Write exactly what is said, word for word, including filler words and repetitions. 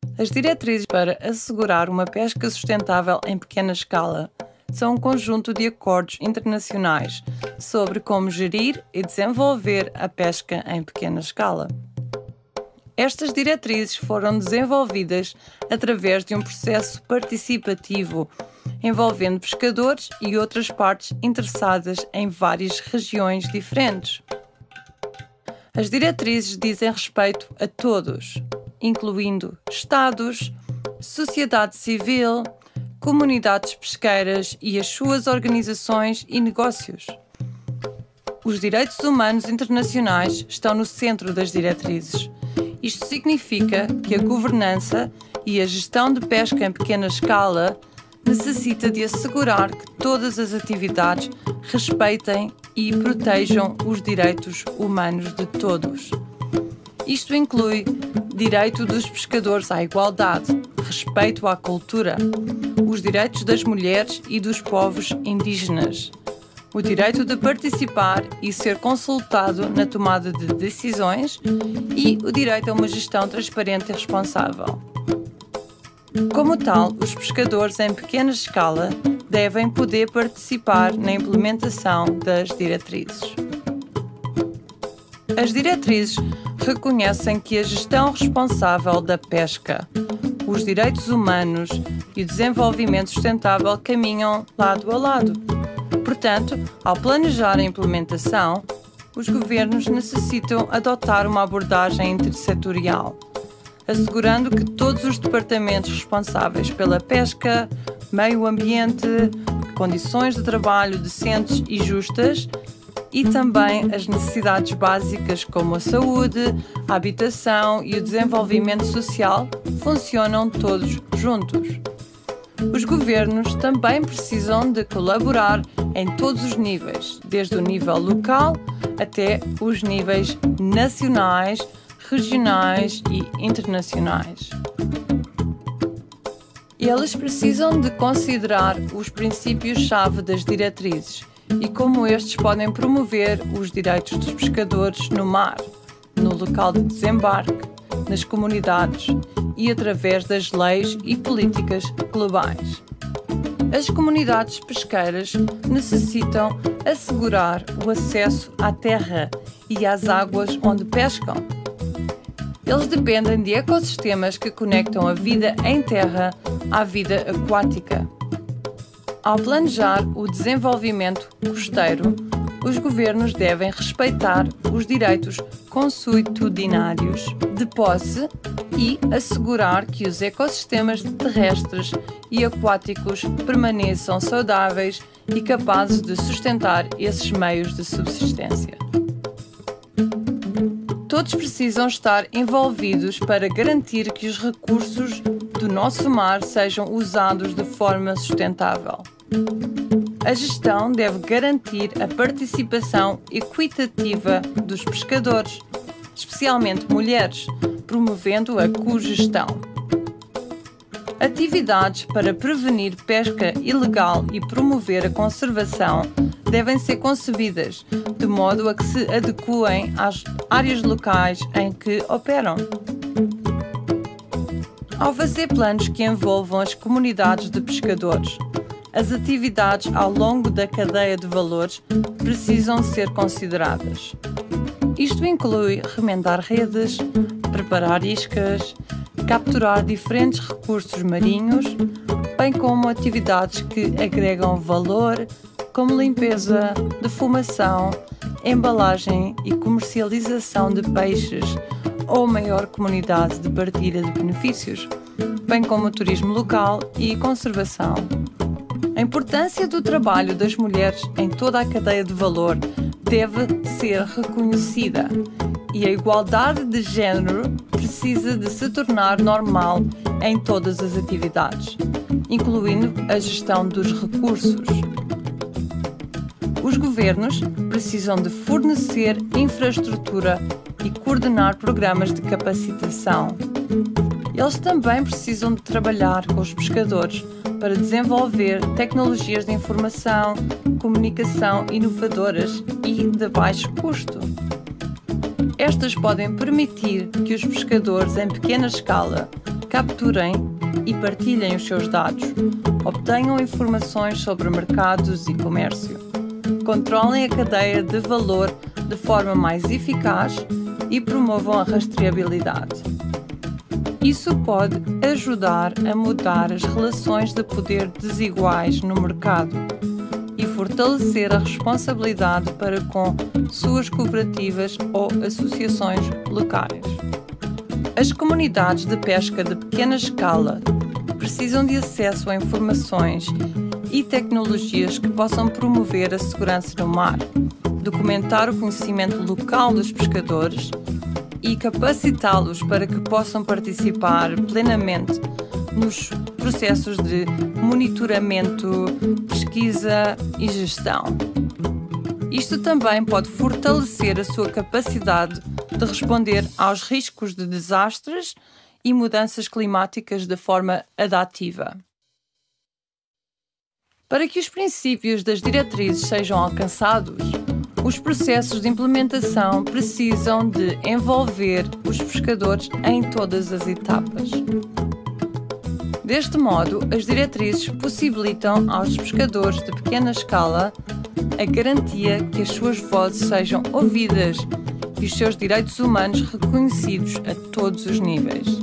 As diretrizes para assegurar uma pesca sustentável em pequena escala são um conjunto de acordos internacionais sobre como gerir e desenvolver a pesca em pequena escala. Estas diretrizes foram desenvolvidas através de um processo participativo envolvendo pescadores e outras partes interessadas em várias regiões diferentes. As diretrizes dizem respeito a todos, incluindo Estados, sociedade civil, comunidades pesqueiras e as suas organizações e negócios. Os direitos humanos internacionais estão no centro das diretrizes. Isto significa que a governança e a gestão de pesca em pequena escala necessita de assegurar que todas as atividades respeitem e protejam os direitos humanos de todos. Isto inclui direito dos pescadores à igualdade, respeito à cultura, os direitos das mulheres e dos povos indígenas, o direito de participar e ser consultado na tomada de decisões e o direito a uma gestão transparente e responsável. Como tal, os pescadores em pequena escala devem poder participar na implementação das diretrizes. As diretrizes reconhecem que a gestão responsável da pesca, os direitos humanos e o desenvolvimento sustentável caminham lado a lado. Portanto, ao planejar a implementação, os governos necessitam adotar uma abordagem intersetorial, assegurando que todos os departamentos responsáveis pela pesca, meio ambiente, condições de trabalho decentes e justas e também as necessidades básicas como a saúde, a habitação e o desenvolvimento social funcionam todos juntos. Os governos também precisam de colaborar em todos os níveis, desde o nível local até os níveis nacionais, regionais e internacionais. Eles precisam de considerar os princípios-chave das diretrizes e como estes podem promover os direitos dos pescadores no mar, no local de desembarque, nas comunidades e através das leis e políticas globais. As comunidades pesqueiras necessitam assegurar o acesso à terra e às águas onde pescam. Eles dependem de ecossistemas que conectam a vida em terra à vida aquática. Ao planejar o desenvolvimento costeiro, os governos devem respeitar os direitos consuetudinários de posse e assegurar que os ecossistemas terrestres e aquáticos permaneçam saudáveis e capazes de sustentar esses meios de subsistência. Todos precisam estar envolvidos para garantir que os recursos do nosso mar sejam usados de forma sustentável. A gestão deve garantir a participação equitativa dos pescadores, especialmente mulheres, promovendo a cogestão. Atividades para prevenir pesca ilegal e promover a conservação devem ser concebidas de modo a que se adequem às áreas locais em que operam. Ao fazer planos que envolvam as comunidades de pescadores, as atividades ao longo da cadeia de valores precisam ser consideradas. Isto inclui remendar redes, preparar iscas, capturar diferentes recursos marinhos, bem como atividades que agregam valor, como limpeza, defumação, embalagem e comercialização de peixes ou maior comunidade de partilha de benefícios, bem como o turismo local e conservação. A importância do trabalho das mulheres em toda a cadeia de valor deve ser reconhecida e a igualdade de género precisa de se tornar normal em todas as atividades, incluindo a gestão dos recursos. Os governos precisam de fornecer infraestrutura e coordenar programas de capacitação. Eles também precisam de trabalhar com os pescadores para desenvolver tecnologias de informação, comunicação inovadoras e de baixo custo. Estas podem permitir que os pescadores em pequena escala capturem e partilhem os seus dados, obtenham informações sobre mercados e comércio, controlem a cadeia de valor de forma mais eficaz e promovam a rastreabilidade. Isso pode ajudar a mudar as relações de poder desiguais no mercado e fortalecer a responsabilidade para com suas cooperativas ou associações locais. As comunidades de pesca de pequena escala precisam de acesso a informações e tecnologias que possam promover a segurança no mar, documentar o conhecimento local dos pescadores e capacitá-los para que possam participar plenamente nos processos de monitoramento, pesquisa e gestão. Isto também pode fortalecer a sua capacidade de responder aos riscos de desastres e mudanças climáticas de forma adaptiva. Para que os princípios das diretrizes sejam alcançados, os processos de implementação precisam de envolver os pescadores em todas as etapas. Deste modo, as diretrizes possibilitam aos pescadores de pequena escala a garantia que as suas vozes sejam ouvidas e os seus direitos humanos reconhecidos a todos os níveis.